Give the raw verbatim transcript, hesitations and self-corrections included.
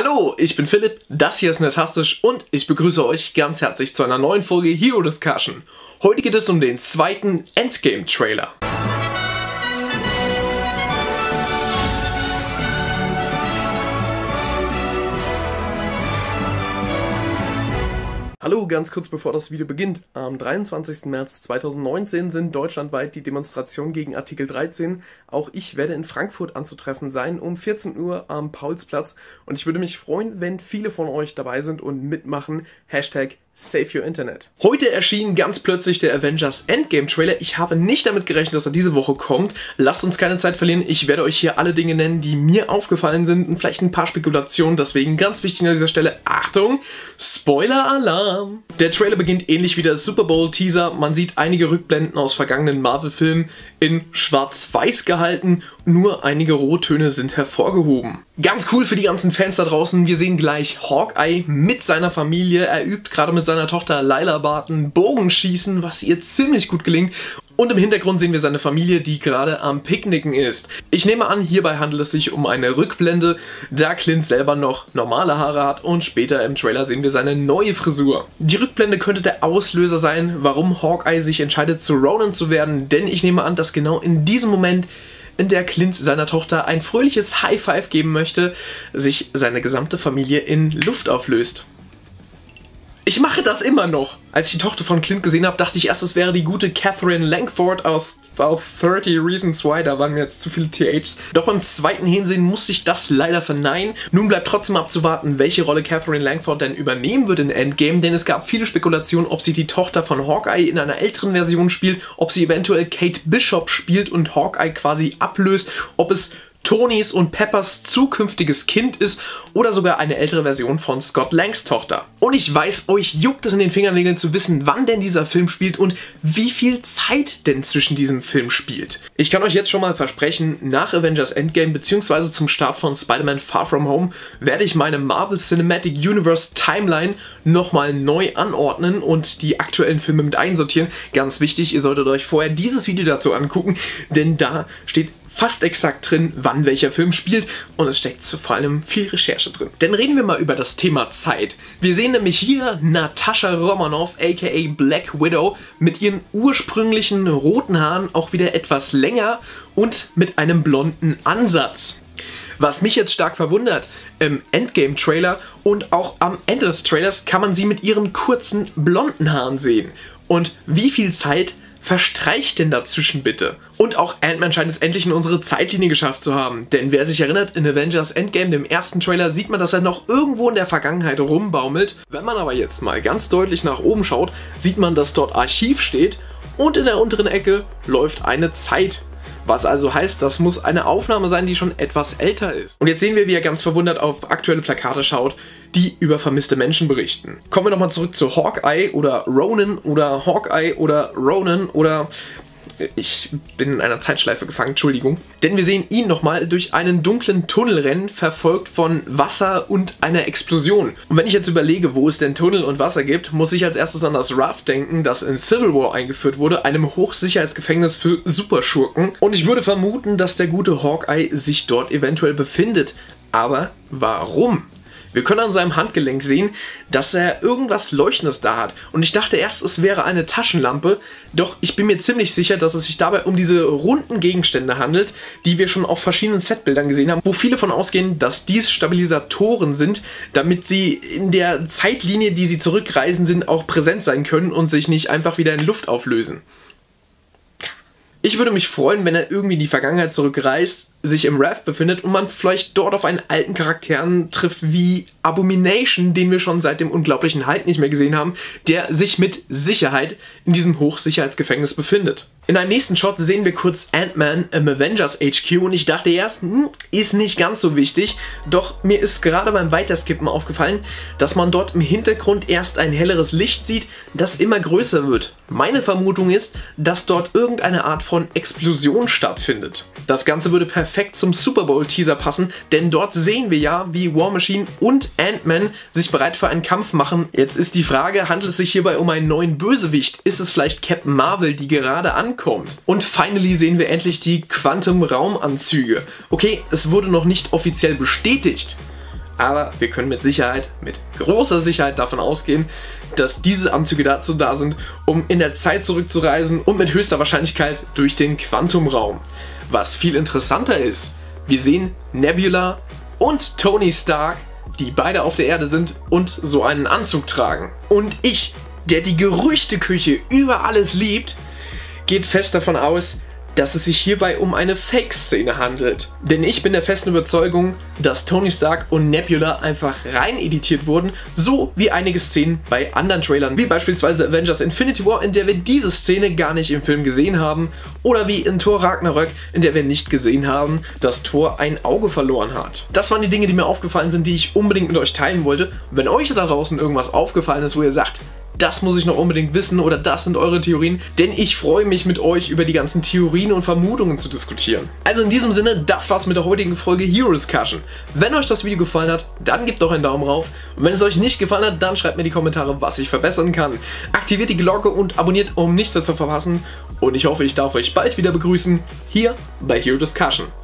Hallo, ich bin Philipp, das hier ist Nerdtastisch und ich begrüße euch ganz herzlich zu einer neuen Folge Hero Discussion. Heute geht es um den zweiten Endgame-Trailer. Hallo, ganz kurz bevor das Video beginnt. Am dreiundzwanzigsten März zweitausendneunzehn sind deutschlandweit die Demonstrationen gegen Artikel dreizehn. Auch ich werde in Frankfurt anzutreffen sein um vierzehn Uhr am Paulsplatz. Und ich würde mich freuen, wenn viele von euch dabei sind und mitmachen. Hashtag Save Your Internet. Heute erschien ganz plötzlich der Avengers Endgame Trailer. Ich habe nicht damit gerechnet, dass er diese Woche kommt. Lasst uns keine Zeit verlieren. Ich werde euch hier alle Dinge nennen, die mir aufgefallen sind und vielleicht ein paar Spekulationen. Deswegen ganz wichtig an dieser Stelle, Achtung, Spoiler-Alarm! Der Trailer beginnt ähnlich wie der Super Bowl Teaser. Man sieht einige Rückblenden aus vergangenen Marvel-Filmen in schwarz-weiß gehalten. Nur einige Rottöne sind hervorgehoben. Ganz cool für die ganzen Fans da draußen. Wir sehen gleich Hawkeye mit seiner Familie. Er übt gerade mit seiner Tochter Lila Barton Bogenschießen, was ihr ziemlich gut gelingt. Und im Hintergrund sehen wir seine Familie, die gerade am Picknicken ist. Ich nehme an, hierbei handelt es sich um eine Rückblende, da Clint selber noch normale Haare hat und später im Trailer sehen wir seine neue Frisur. Die Rückblende könnte der Auslöser sein, warum Hawkeye sich entscheidet, zu Ronin zu werden, denn ich nehme an, dass genau in diesem Moment, in der Clint seiner Tochter ein fröhliches High Five geben möchte, sich seine gesamte Familie in Luft auflöst. Ich mache das immer noch. Als ich die Tochter von Clint gesehen habe, dachte ich erst, es wäre die gute Catherine Langford auf, auf thirty Reasons Why. Da waren mir jetzt zu viele T Hs. Doch beim zweiten Hinsehen musste ich das leider verneinen. Nun bleibt trotzdem abzuwarten, welche Rolle Catherine Langford denn übernehmen wird in Endgame. Denn es gab viele Spekulationen, ob sie die Tochter von Hawkeye in einer älteren Version spielt, ob sie eventuell Kate Bishop spielt und Hawkeye quasi ablöst, ob es Tonys und Peppers zukünftiges Kind ist oder sogar eine ältere Version von Scott Langs Tochter. Und ich weiß, euch juckt es in den Fingernägeln zu wissen, wann denn dieser Film spielt und wie viel Zeit denn zwischen diesem Film spielt. Ich kann euch jetzt schon mal versprechen, nach Avengers Endgame bzw. zum Start von Spider-Man Far From Home werde ich meine Marvel Cinematic Universe Timeline nochmal neu anordnen und die aktuellen Filme mit einsortieren. Ganz wichtig, ihr solltet euch vorher dieses Video dazu angucken, denn da steht fast exakt drin, wann welcher Film spielt und es steckt vor allem viel Recherche drin. Dann reden wir mal über das Thema Zeit. Wir sehen nämlich hier Natascha Romanoff aka Black Widow mit ihren ursprünglichen roten Haaren auch wieder etwas länger und mit einem blonden Ansatz. Was mich jetzt stark verwundert, im Endgame-Trailer und auch am Ende des Trailers kann man sie mit ihren kurzen blonden Haaren sehen. Und wie viel Zeit verstreicht denn dazwischen bitte? Und auch Ant-Man scheint es endlich in unsere Zeitlinie geschafft zu haben. Denn wer sich erinnert, in Avengers Endgame, dem ersten Trailer, sieht man, dass er noch irgendwo in der Vergangenheit rumbaumelt. Wenn man aber jetzt mal ganz deutlich nach oben schaut, sieht man, dass dort Archiv steht und in der unteren Ecke läuft eine Zeit. Was also heißt, das muss eine Aufnahme sein, die schon etwas älter ist. Und jetzt sehen wir, wie er ganz verwundert auf aktuelle Plakate schaut, die über vermisste Menschen berichten. Kommen wir nochmal zurück zu Hawkeye oder Ronin oder Hawkeye oder Ronin oder... Ich bin in einer Zeitschleife gefangen, Entschuldigung. Denn wir sehen ihn nochmal durch einen dunklen Tunnel rennen, verfolgt von Wasser und einer Explosion. Und wenn ich jetzt überlege, wo es denn Tunnel und Wasser gibt, muss ich als erstes an das R A F denken, das in Civil War eingeführt wurde, einem Hochsicherheitsgefängnis für Superschurken. Und ich würde vermuten, dass der gute Hawkeye sich dort eventuell befindet. Aber warum? Wir können an seinem Handgelenk sehen, dass er irgendwas Leuchtendes da hat. Und ich dachte erst, es wäre eine Taschenlampe, doch ich bin mir ziemlich sicher, dass es sich dabei um diese runden Gegenstände handelt, die wir schon auf verschiedenen Setbildern gesehen haben, wo viele von ausgehen, dass dies Stabilisatoren sind, damit sie in der Zeitlinie, die sie zurückreisen, sind, auch präsent sein können und sich nicht einfach wieder in Luft auflösen. Ich würde mich freuen, wenn er irgendwie in die Vergangenheit zurückreist, sich im R A F befindet und man vielleicht dort auf einen alten Charakteren trifft wie Abomination, den wir schon seit dem unglaublichen Hulk nicht mehr gesehen haben, der sich mit Sicherheit in diesem Hochsicherheitsgefängnis befindet. In einem nächsten Shot sehen wir kurz Ant-Man im Avengers H Q und ich dachte erst, hm, ist nicht ganz so wichtig, doch mir ist gerade beim Weiterskippen aufgefallen, dass man dort im Hintergrund erst ein helleres Licht sieht, das immer größer wird. Meine Vermutung ist, dass dort irgendeine Art von Explosion stattfindet. Das Ganze würde perfekt zum Super Bowl Teaser passen, denn dort sehen wir ja, wie War Machine und Ant-Man sich bereit für einen Kampf machen. Jetzt ist die Frage, handelt es sich hierbei um einen neuen Bösewicht? Ist es vielleicht Captain Marvel, die gerade ankommt? Und finally sehen wir endlich die Quantum-Raumanzüge. Okay, es wurde noch nicht offiziell bestätigt, aber wir können mit Sicherheit, mit großer Sicherheit davon ausgehen, dass diese Anzüge dazu da sind, um in der Zeit zurückzureisen und mit höchster Wahrscheinlichkeit durch den Quantumraum. Was viel interessanter ist, wir sehen Nebula und Tony Stark, die beide auf der Erde sind und so einen Anzug tragen. Und ich, der die Gerüchteküche über alles liebt, geht fest davon aus, dass es sich hierbei um eine Fake-Szene handelt. Denn ich bin der festen Überzeugung, dass Tony Stark und Nebula einfach rein editiert wurden, so wie einige Szenen bei anderen Trailern, wie beispielsweise Avengers Infinity War, in der wir diese Szene gar nicht im Film gesehen haben, oder wie in Thor Ragnarök, in der wir nicht gesehen haben, dass Thor ein Auge verloren hat. Das waren die Dinge, die mir aufgefallen sind, die ich unbedingt mit euch teilen wollte. Wenn euch da draußen irgendwas aufgefallen ist, wo ihr sagt, das muss ich noch unbedingt wissen oder das sind eure Theorien, denn ich freue mich mit euch über die ganzen Theorien und Vermutungen zu diskutieren. Also in diesem Sinne, das war's mit der heutigen Folge Hero Discussion. Wenn euch das Video gefallen hat, dann gebt doch einen Daumen rauf und wenn es euch nicht gefallen hat, dann schreibt mir in die Kommentare, was ich verbessern kann. Aktiviert die Glocke und abonniert, um nichts zu verpassen und ich hoffe, ich darf euch bald wieder begrüßen hier bei Hero Discussion.